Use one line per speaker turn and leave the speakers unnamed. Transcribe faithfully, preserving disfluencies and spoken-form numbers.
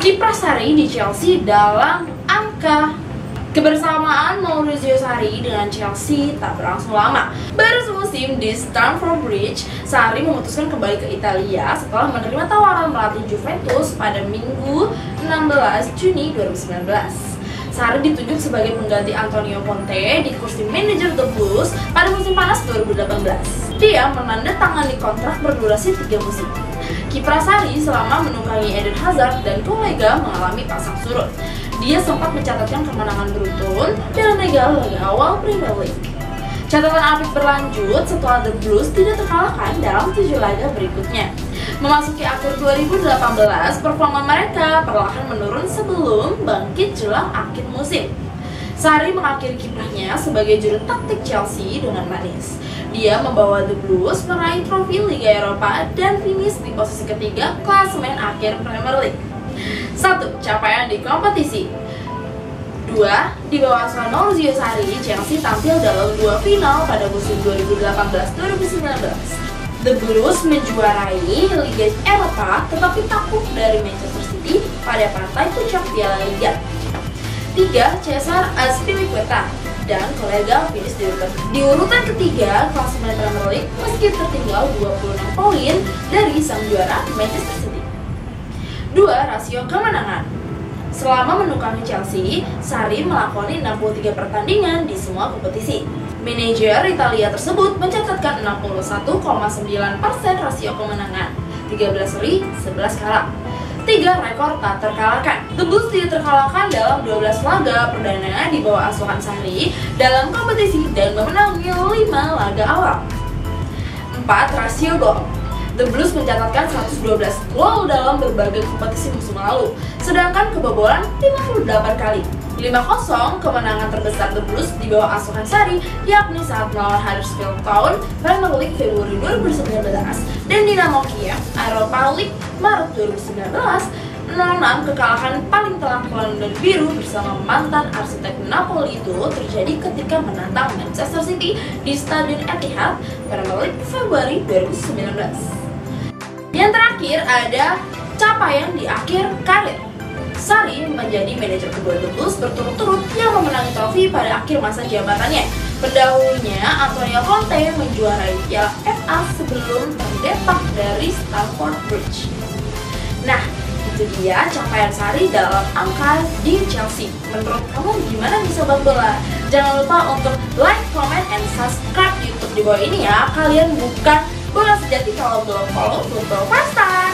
kiprah Sarri di Chelsea dalam angka. Kebersamaan Maurizio Sarri dengan Chelsea tak berlangsung lama. Baru semusim di Stamford Bridge, Sarri memutuskan kembali ke Italia setelah menerima tawaran melatih Juventus pada Minggu enam belas Juni dua ribu sembilan belas. Sarri ditunjuk sebagai pengganti Antonio Conte di kursi manajer The Blues pada musim panas dua ribu delapan belas. Dia menandatangani kontrak berdurasi tiga musim. Kiprah Sarri selama menunggangi Eden Hazard dan kolega mengalami pasang surut. Dia sempat mencatatkan kemenangan beruntun dalam laga-laga awal Premier League. Catatan apik berlanjut setelah The Blues tidak terkalahkan dalam tujuh laga berikutnya. Memasuki akhir dua ribu delapan belas, performa mereka perlahan menurun sebelum bangkit jelang akhir musim. Sarri mengakhiri kiprahnya sebagai juru taktik Chelsea dengan manis. Dia membawa The Blues meraih trofi Liga Eropa dan finish di posisi ketiga klasemen akhir Premier League. Satu. Capaian di kompetisi. Dua. Di bawah asuhan Maurizio Sarri, Chelsea tampil dalam dua final pada musim dua ribu delapan belas dua ribu sembilan belas. The Blues menjuarai Liga Eropa tetapi takluk dari Manchester City pada partai puncak Piala Liga. Tiga. Cesar Azpilicueta dan kolega finish di urutan, di urutan ketiga klasemen Premier League meski tertinggal dua puluh enam poin dari sang juara Manchester City. Dua. Rasio kemenangan. Selama menunggangi Chelsea, Sarri melakoni enam puluh tiga pertandingan di semua kompetisi. Manajer Italia tersebut mencatatkan enam puluh satu koma sembilan persen rasio kemenangan, tiga belas seri, sebelas kalah. Tiga. Rekor tak terkalahkan. The Blues tidak terkalahkan dalam dua belas laga perdana di bawah asuhan Sarri dalam kompetisi dan memenangi lima laga awal. Empat. Rasio gol. The Blues mencatatkan seratus dua belas gol dalam berbagai kompetisi musim lalu, sedangkan kebobolan lima puluh delapan kali. lima kosong kemenangan terbesar The Blues di bawah asuhan Sarri, yakni saat melawan Huddersfield Town Premier League Februari dua ribu sembilan belas dan Dinamo Kiev Europa League Maret dua ribu sembilan belas. nol enam kekalahan paling telak London Biru bersama mantan arsitek Napoli itu terjadi ketika menantang Manchester City di Stadion Etihad Premier League Februari dua ribu sembilan belas. Yang terakhir ada capaian di akhir karir. Sarri menjadi manajer kedua The Blues berturut-turut yang memenangi trofi pada akhir masa jabatannya. Pendahulunya, Antonio Conte menjuarai Piala F A sebelum terdepak dari Stamford Bridge. Nah, itu dia capaian Sarri dalam angka di Chelsea. Menurut kamu gimana nih Sobat Bola? Jangan lupa untuk like, comment, and subscribe YouTube di bawah ini ya. Kalian bukan bola sejati kalau belum follow Football Pasta.